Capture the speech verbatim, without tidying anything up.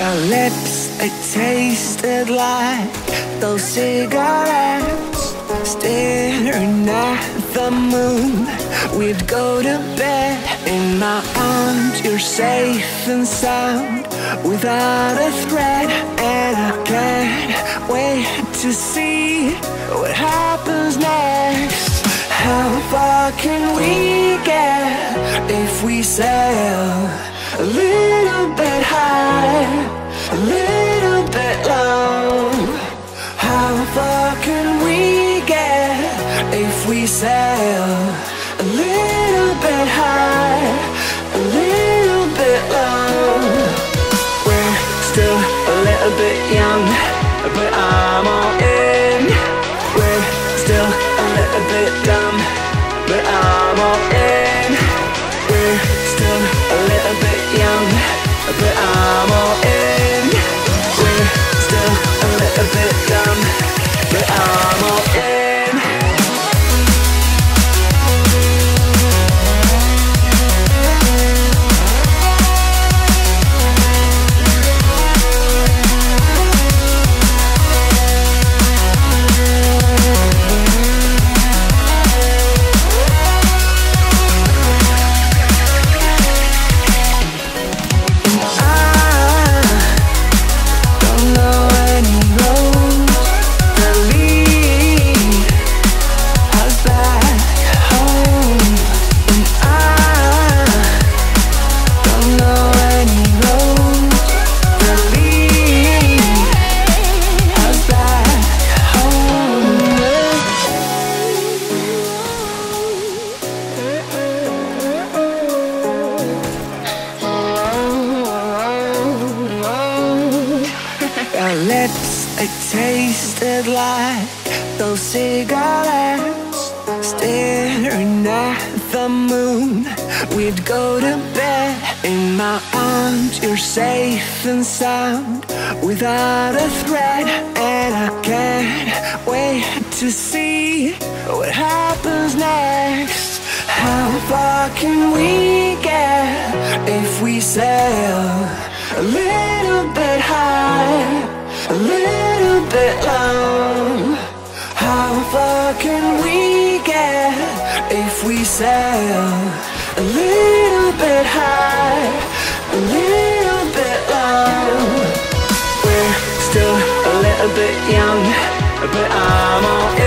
Our lips, they tasted like those cigarettes. Staring at the moon, we'd go to bed. In my arms, you're safe and sound, without a threat. And I can't wait to see what happens next. How far can we get if we sail a little bit high, a little bit low? How far can we get if we sail a little bit high, a little bit low? We're still a little bit young, but I'm all in. We're still a little bit dumb, but I'm all in. We're still a little bit young, but I'm all in. We're still a little bit dumb, but I'm all in. Our lips, they tasted like those cigarettes. Staring at the moon, we'd go to bed. In my arms, you're safe and sound, without a threat. And I can't wait to see what happens next. How far can we get if we sail a little bit high, a little bit low? How far can we get if we sail a little bit high, a little bit low? We're still a little bit young, but I'm all in.